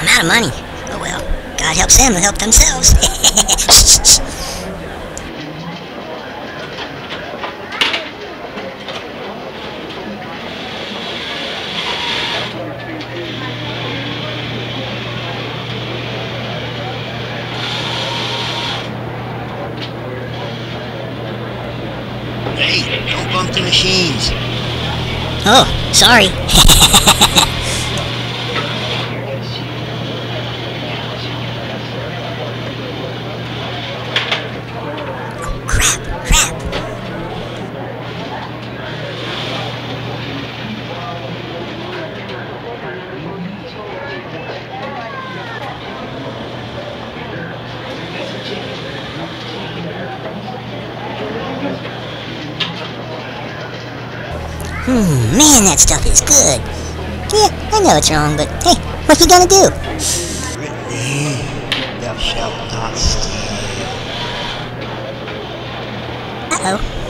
I'm out of money. Oh well. God helps them who help themselves. Hey, don't bump the machines. Oh, sorry. Crap. Man, that stuff is good. Yeah, I know it's wrong, but hey, what you gonna do? Britney, thou shalt not steal. Uh-oh.